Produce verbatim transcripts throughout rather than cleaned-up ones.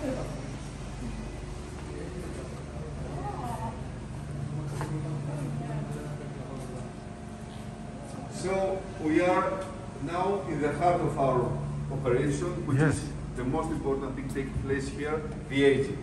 So we are now in the heart of our operation, which Yes. is the most important thing taking place here, the aging.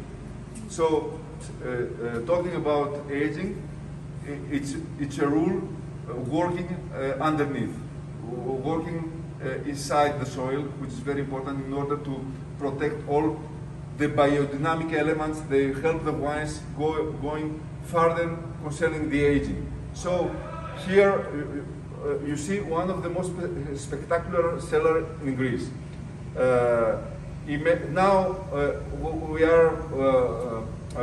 So uh, uh, talking about aging, i- it's, it's a rule uh, working uh, underneath, w- working uh, inside the soil, which is very important in order to protect all the biodynamic elements. They help the wines go, going further concerning the aging. So here uh, uh, you see one of the most spe- spectacular cellar in Greece. Uh, ima- now uh, w- we are uh, uh,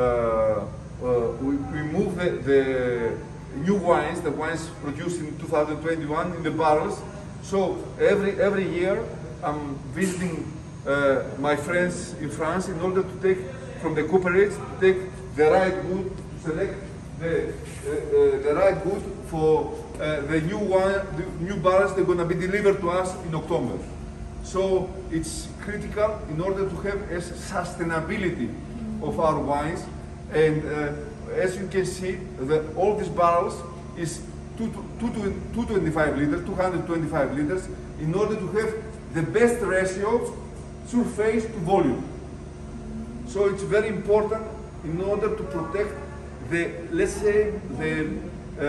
uh, we, we move the, the new wines, the wines produced in two thousand twenty-one in the barrels. So every every year I'm visiting uh, my friends in France in order to take from the cooperates to take the right wood, to select the uh, uh, the right wood for uh, the new wine, the new barrels they're going to be delivered to us in October. So it's critical in order to have a sustainability of our wines. And uh, as you can see, the, all these barrels is two hundred twenty-five liters, two hundred twenty-five liters, in order to have the best ratio surface to volume. So it's very important in order to protect the, let's say, the uh,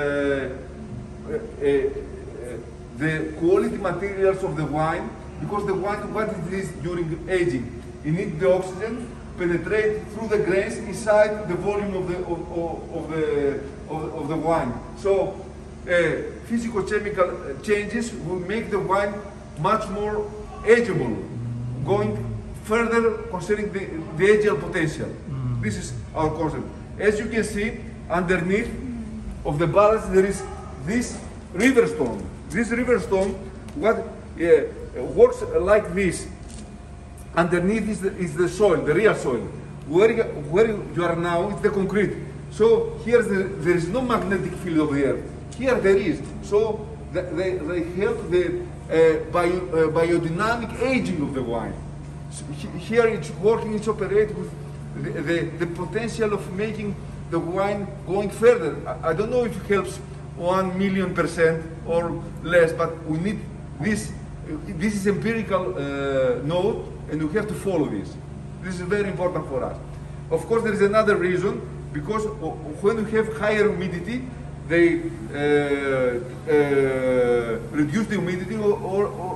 uh, uh, the quality materials of the wine, because the wine, what it is during aging, it needs the oxygen penetrate through the grains inside the volume of the of, of, of the of, of the wine. So uh, physicochemical changes will make the wine much more ageable, going further concerning the, the ageal potential. Mm. This is our concept. As you can see, underneath of the barrels there is this river stone. This river stone, what uh, works like this. Underneath is the, is the soil, the real soil. Where you, where you are now is the concrete. So here the, there is no magnetic field of the earth. Here there is. So the, they, they help the uh, bio, uh, biodynamic aging of the wine. So he, here it's working, it's operating with the, the, the potential of making the wine going further. I, I don't know if it helps one million percent or less, but we need this. This is empirical uh, note, and we have to follow this. This is very important for us. Of course, there is another reason, because when we have higher humidity, they uh, uh, reduce the humidity, or, or,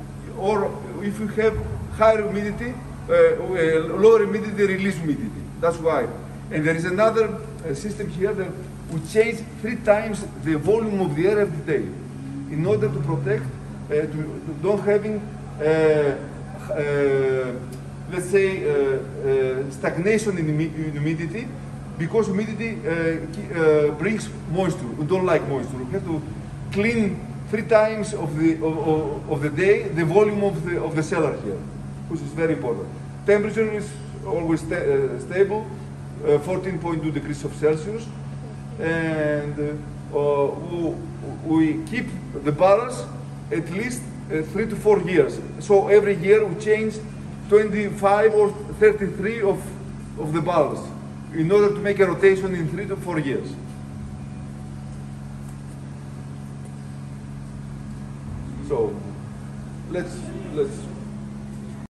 or if you have higher humidity, uh, lower humidity, they release humidity. That's why. And there is another uh, system here that we change three times the volume of the air every day in order to protect, uh, to, to don't having, uh, uh, let's say, uh, uh, stagnation in, in humidity, because humidity uh, uh, brings moisture. We don't like moisture. We have to clean three times of the of, of, of the day the volume of the of the cellar here, which is very important. Temperature is always sta uh, stable, uh, fourteen point two degrees of Celsius, and uh, we, we keep the barrels at least uh, three to four years. So every year we change twenty-five or thirty-three of of the barrels, in order to make a rotation in three to four years. So let's let's